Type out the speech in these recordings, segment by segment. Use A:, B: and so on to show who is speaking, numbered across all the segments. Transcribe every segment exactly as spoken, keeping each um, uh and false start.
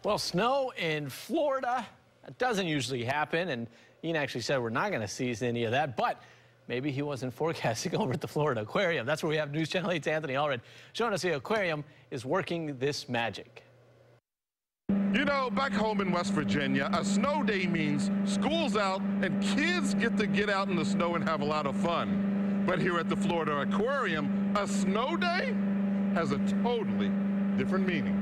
A: Well, snow in Florida, that doesn't usually happen, and Ian actually said we're not going to see any of that, but maybe he wasn't forecasting over at the Florida Aquarium. That's where we have News Channel eight's Anthony Allred showing us the aquarium is working this magic.
B: You know, back home in West Virginia, a snow day means school's out and kids get to get out in the snow and have a lot of fun. But here at the Florida Aquarium, a snow day has a totally different meaning.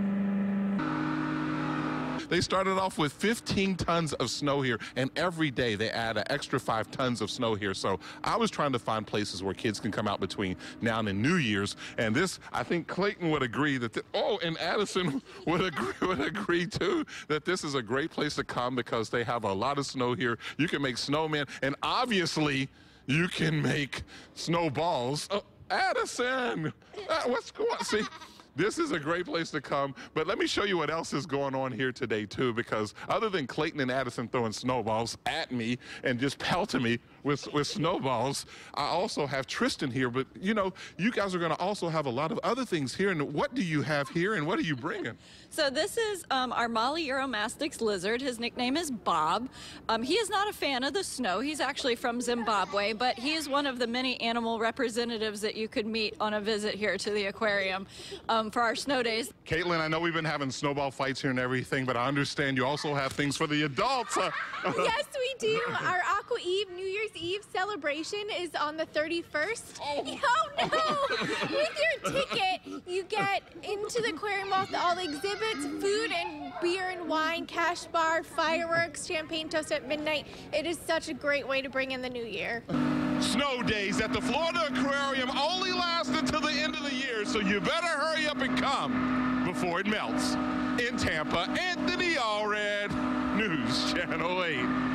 B: They started off with fifteen tons of snow here, and every day they add an extra five tons of snow here. So I was trying to find places where kids can come out between now and New Year's. And this, I think Clayton would agree that, th oh, and Addison would agree, would agree too, that this is a great place to come because they have a lot of snow here. You can make snowmen, and obviously you can make snowballs. Oh, Addison, uh, what's going on? See? This is a great place to come, but let me show you what else is going on here today, too, because other than Clayton and Addison throwing snowballs at me and just pelting me with, with snowballs, I also have Tristan here, but, you know, you guys are going to also have a lot of other things here, and what do you have here, and what are you bringing?
C: So this is um, our Molly Euromastix lizard. His nickname is Bob. Um, he is not a fan of the snow. He's actually from Zimbabwe, but he is one of the many animal representatives that you could meet on a visit here to the aquarium. Um, for our snow days.
B: Caitlin, I know we've been having snowball fights here and everything, but I understand you also have things for the adults. Uh,
D: yes, we do. Our Aqua Eve New Year's Eve celebration is on the thirty-first. Oh, oh no! With your ticket, you get into the aquarium with all the exhibits, food and beer and wine, cash bar, fireworks, champagne toast at midnight. It is such a great way to bring in the new year.
B: Snow days at the Florida Aquarium only last until the end of the year, so you better hurry up and come before it melts. In Tampa, Anthony Allred, News Channel eight.